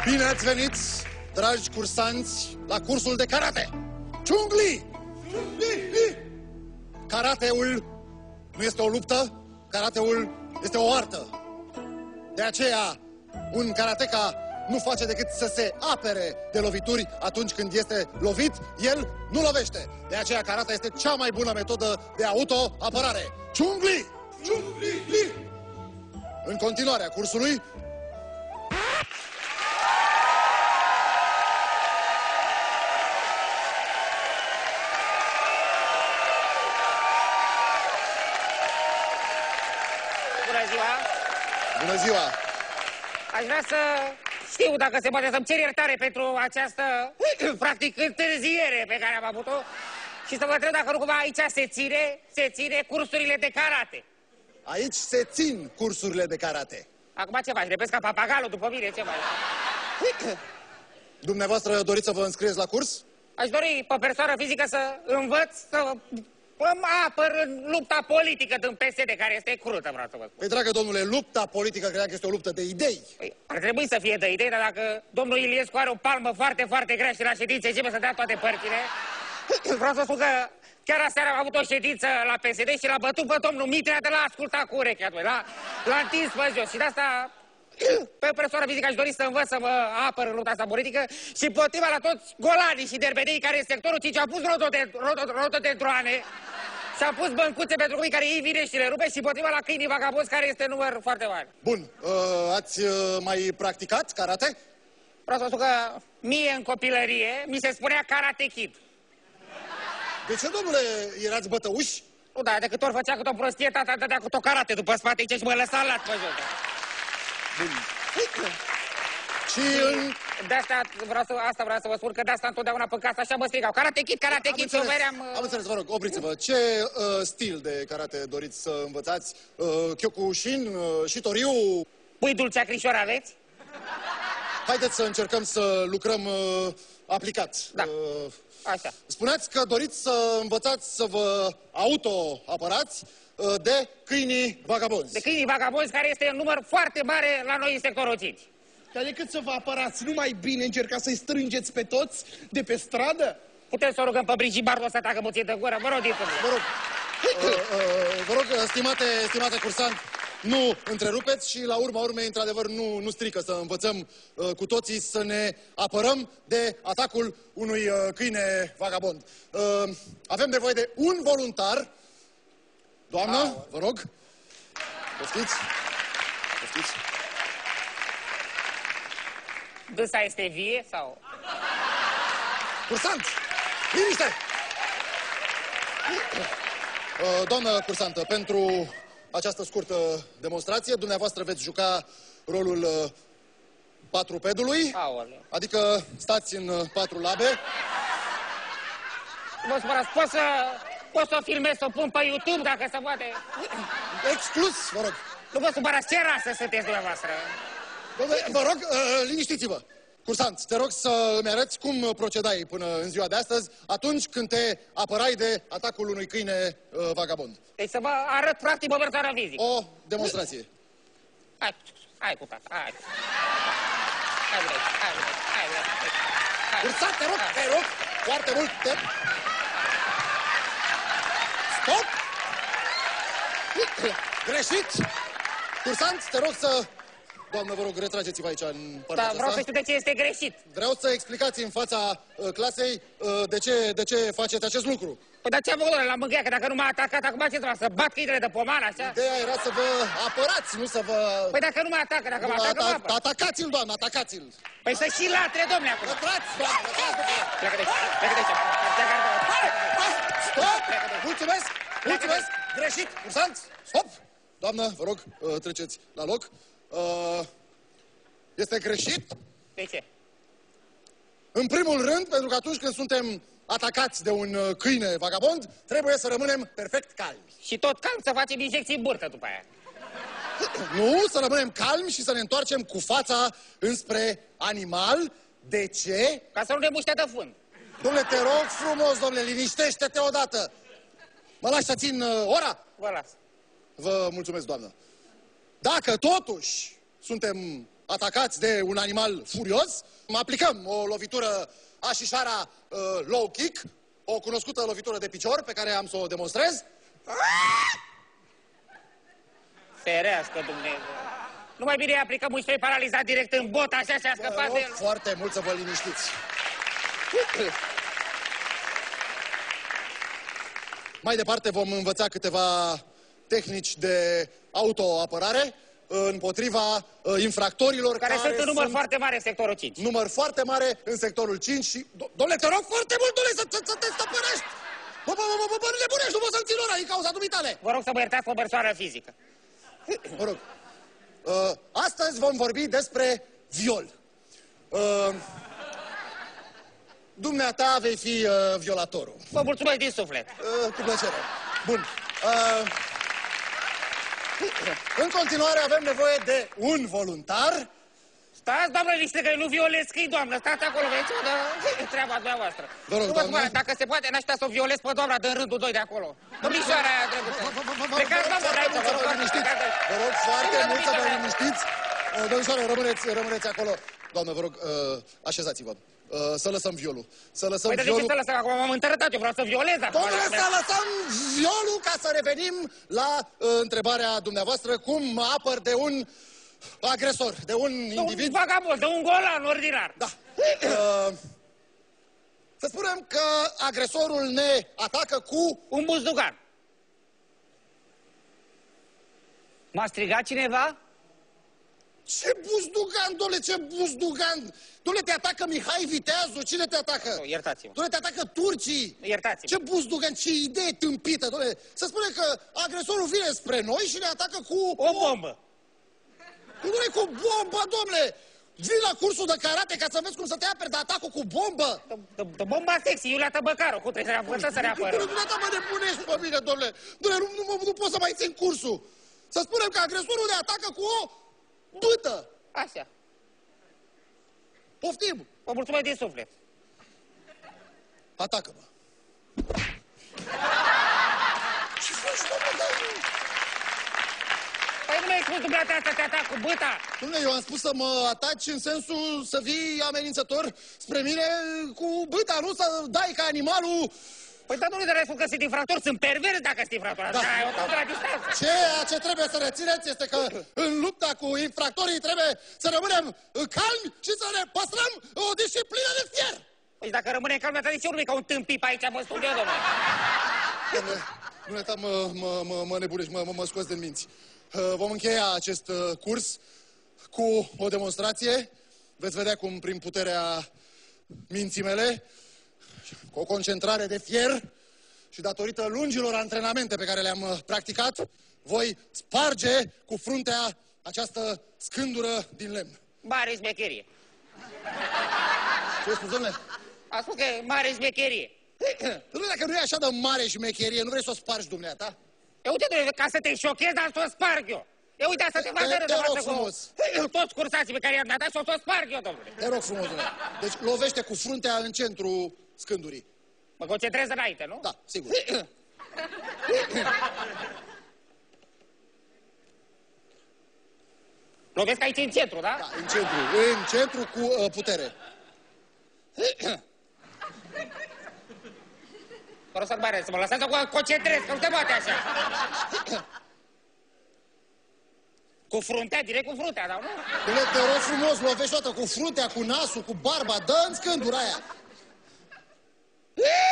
Bine ați venit, dragi cursanți, la cursul de karate! Chung Lee! Karateul nu este o luptă, karateul este o artă. De aceea, un karateka nu face decât să se apere de lovituri atunci când este lovit, el nu lovește. De aceea, karate este cea mai bună metodă de auto-apărare. Chung Lee! Chung Lee! În continuarea cursului, bună ziua! Aș vrea să știu dacă se poate să-mi cer iertare pentru această, practic, întârziere pe care am avut-o și să vă întreb dacă nu cumva aici se ține cursurile de karate. Aici se țin cursurile de karate. Acum ce faci? Repezi ca papagalul după mine? Ce faci? Dumneavoastră doriți să vă înscrieți la curs? Aș dori pe persoană fizică să învăț să mă apăr în lupta politică din PSD, care este crută, vreau să vă spun. Păi, dragă domnule, lupta politică cred că este o luptă de idei. Păi, ar trebui să fie de idei, dar dacă domnul Iliescu are o palmă foarte, foarte grea și la ședințe începe să dea toate părțile, vreau să spun că chiar aseară am avut o ședință la PSD și l-a bătut pe domnul Mitrea de la asculta cu urechea, l-a întins pe jos și de asta pe persoană fizică aș dori să învăț să mă apăr în lupta asta politică și potriva la toți golanii și derbenii care în sectorul 5 au pus rododendroane și au pus băncuțe pentru copii care ei vine și le rupe și potriva la câinii vagabonzi care este număr foarte mare. Bun, ați mai practicat karate? Vreau să spun că mie în copilărie mi se spunea Karate Kid. De ce, domnule, erați bătăuși? Nu, da, de câte ori făcea cât o prostie, tata dădea cu o karate după spate și mă lăsa lat pe jos. Bun. Și de asta vreau să vă spun că de asta întotdeauna pe casă așa mă strigau. Karate Kid, Karate Kid, să veream... Am înțeles, vă rog, opriți-vă. Ce stil de karate doriți să învățați? Kyokushin, Shitoryu? Pui dulce acrișor aveți? Haideți să încercăm să lucrăm aplicat. Da, așa. Spuneați că doriți să învățați să vă auto-apărați de câinii vagabonzi. De câinii vagabonzi, care este un număr foarte mare la noi în sectorul 5. Dar decât să vă apărați, nu mai bine încercați să-i strângeți pe toți de pe stradă? Putem să o rugăm pe Brigitte Bardot să tacă puțin de gură? Vă rog, vă rog, stimate cursant, nu întrerupeți și la urma urmei, într-adevăr, nu strică să învățăm cu toții să ne apărăm de atacul unui câine vagabond. Avem nevoie de un voluntar. Doamnă, vă rog. Poftiți. Poftiți. Dânsa este vie sau... Cursant! Liniște! Doamnă cursantă, pentru această scurtă demonstrație, dumneavoastră veți juca rolul patrupedului, adică stați în 4 labe. Vă spărați, pot să o filmez, să o pun pe YouTube, dacă se poate? Exclus, vă rog. Nu vă supărați, ce rasă sunteți dumneavoastră? Vă rog, liniștiți-vă. Cursant, te rog să îmi arăți cum procedai până în ziua de astăzi, atunci când te apărai de atacul unui câine vagabond. Deci să vă arăt practic pe persoană fizică. O demonstrație. Hai cu tata, hai. Cursant, te rog, foarte mult, Stop! Greșit! Cursant, te rog să... Doamnă, vă rog, retrageți-vă aici în partea aceasta. Vreau să știu de ce este greșit. Vreau să explicați în fața clasei de ce faceți acest lucru. Păi dar ce am făcut la mângâia? Că dacă nu m-a atacat, acum ce trebuie? Să bat câinele de pomană, așa? Ideea era să vă apărați, nu să vă... Păi dacă nu mă atacă, dacă mă atacă, mă apăr. Atacați-l, doamnă, atacați-l. Păi să și latre, domnule, acum. Lătrați, doamnă, lătrați, doamnă. Pleacă de aici, Stop! Mulțumesc! Greșit! Cursant! Stop! Doamnă, vă rog, treceți la loc. Este greșit? De ce? În primul rând, pentru că atunci când suntem atacați de un câine vagabond, trebuie să rămânem perfect calmi. Și tot calm să facem injecții în burtă după aia. Nu, să rămânem calmi și să ne întoarcem cu fața înspre animal. De ce? Ca să nu ne muște de fund. Dom'le, te rog frumos, dom'le, liniștește-te odată. Mă lași să țin ora? Vă las. Vă mulțumesc, doamnă. Dacă totuși suntem atacați de un animal furios, aplicăm o lovitură așișara low kick, o cunoscută lovitură de picior pe care am să o demonstrez. Ferească Dumnezeu. Nu mai bine aplicăm un spray paralizat direct în bot, așa și a scăpat de el. Foarte mult să vă liniștiți. Mai departe vom învăța câteva tehnici de autoapărare împotriva infractorilor care sunt în număr foarte mare în sectorul 5. Număr foarte mare în sectorul 5 și... Dom'le, te rog foarte mult, dom'le, să te stăpânești! Bă, nu nebunești, nu poți să-mi țin ora din cauza dumitale! Vă rog să mă iertați o persoană fizică. Vă rog. Astăzi vom vorbi despre viol. Dumneata vei fi violatorul. Vă mulțumesc din suflet. Cu plăcere. Bun. În continuare avem nevoie de un voluntar. Stați, doamnă, liniște, că nu violez scrii, doamnă. Stați acolo, vedeți, treaba dumneavoastră. Vă rog, doamnă. Dacă se poate, n-aș putea să o violez pe doamna din rândul 2 de acolo. Domnișoara aia drăguță. Plecați, doamnă, de aici, vă rog, liniștiți. Vă rog foarte mult să vă liniștiți. Domnișoară, rămâneți acolo. Doamnă, vă rog, așezați-vă. Să lăsăm violul. Să lăsăm violul. Păi, de ce să lăsăm acum? M-am întărătat, eu vreau să violez acum. Domnule, să lăsăm violul ca să revenim la întrebarea dumneavoastră. Cum mă apăr de un agresor, de un individ... Un vagabond, de un golan ordinar. Da. Să spunem că agresorul ne atacă cu... un buzdugan. M-a strigat cineva? Ce buzdugan, dom'le, ce buzdugan! Dom'le, te atacă Mihai Viteazu, cine te atacă? Nu, iertați-mă. Dom'le, te atacă turcii! Iertați-mă. Ce buzdugan, ce idee tâmpită, dom'le! Să spune că agresorul vine spre noi și ne atacă cu... o bombă. Dom'le, cu bombă, dom'le! Vin la cursul de karate ca să vezi cum să te aperi de atacul cu bombă! De bomba sexy, Iulia Tăbăcaru, cum trebuie să reapără. Dumneata mă nebunești pe mine, dom'le! Dom'le, nu pot să mai țin cursul! Să spunem că agresorul ne atacă cu o bâtă! Așa. Poftim! Vă mulțumesc din suflet. Atacă-mă! Ce faci, dom'le? Păi nu mi-ai spus dumneata să te atac cu bâta? Dom'le, eu am spus să mă ataci în sensul să vii amenințător spre mine cu bâta, nu să dai ca animalul... Păi da, nu-i de că sunt infractor, sunt pervers dacă sunt infractor. Da, eu stau de la distanță. Ceea ce trebuie să rețineți este că în lupta cu infractorii trebuie să rămânem calmi și să ne păstrăm o disciplină de fier. Păi dacă rămâne calm, de ce nu ca un tâmpip aici, mă studiu, domnule? Dumneata, mă nebunești, mă scoți din minți. Vom încheia acest curs cu o demonstrație. Veți vedea cum, prin puterea minții mele, cu o concentrare de fier și datorită lungilor antrenamente pe care le-am practicat, voi sparge cu fruntea această scândură din lemn. Mare șmecherie. Ce ai spus, domnule? A spus că e mare șmecherie. Dom'le, dacă nu e așa de mare șmecherie, nu vrei să o spargi dumneata? E uite, domnule, ca să te șochezi, dar să o sparg eu. E uite, să te vadă Te rog frumos. Toți cursații pe care i-am dat și o să o sparg eu, domnule. Te rog frumos, domnule. Deci lovește cu fruntea în centru scândurii. Mă concentrez înainte, nu? Da, sigur. Lovesc aici în centru, da? Da, în centru. În centru cu putere. Vă rog să mă lăsați să mă concentrez, că nu te bate așa. Cu fruntea, direct cu fruntea, da, nu? Dom'le, te rog frumos, lovești o dată cu fruntea, cu nasul, cu barba, dă în scândura aia.